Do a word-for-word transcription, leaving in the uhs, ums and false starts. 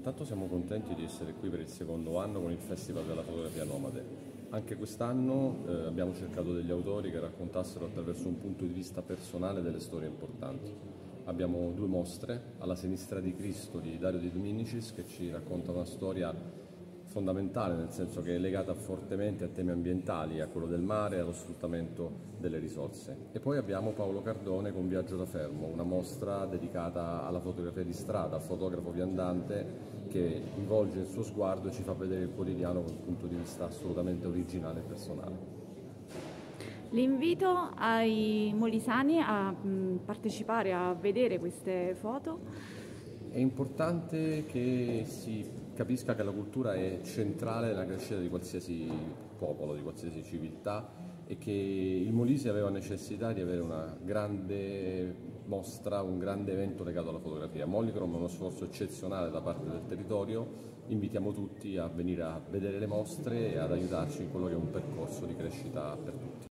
Intanto siamo contenti di essere qui per il secondo anno con il Festival della fotografia nomade. Anche quest'anno eh, abbiamo cercato degli autori che raccontassero attraverso un punto di vista personale delle storie importanti. Abbiamo due mostre, alla sinistra di Cristo di Dario Di Dominicis, che ci racconta una storia fondamentale, nel senso che è legata fortemente a temi ambientali, a quello del mare e allo sfruttamento delle risorse. E poi abbiamo Paolo Cardone con Viaggio da Fermo, una mostra dedicata alla fotografia di strada, al fotografo viandante che involge il suo sguardo e ci fa vedere il quotidiano con un punto di vista assolutamente originale e personale. L'invito ai molisani a mh, partecipare, a vedere queste foto. È importante che si capisca che la cultura è centrale nella crescita di qualsiasi popolo, di qualsiasi civiltà e che il Molise aveva necessità di avere una grande mostra, un grande evento legato alla fotografia. Mollicrom è uno sforzo eccezionale da parte del territorio, invitiamo tutti a venire a vedere le mostre e ad aiutarci in quello che è un percorso di crescita per tutti.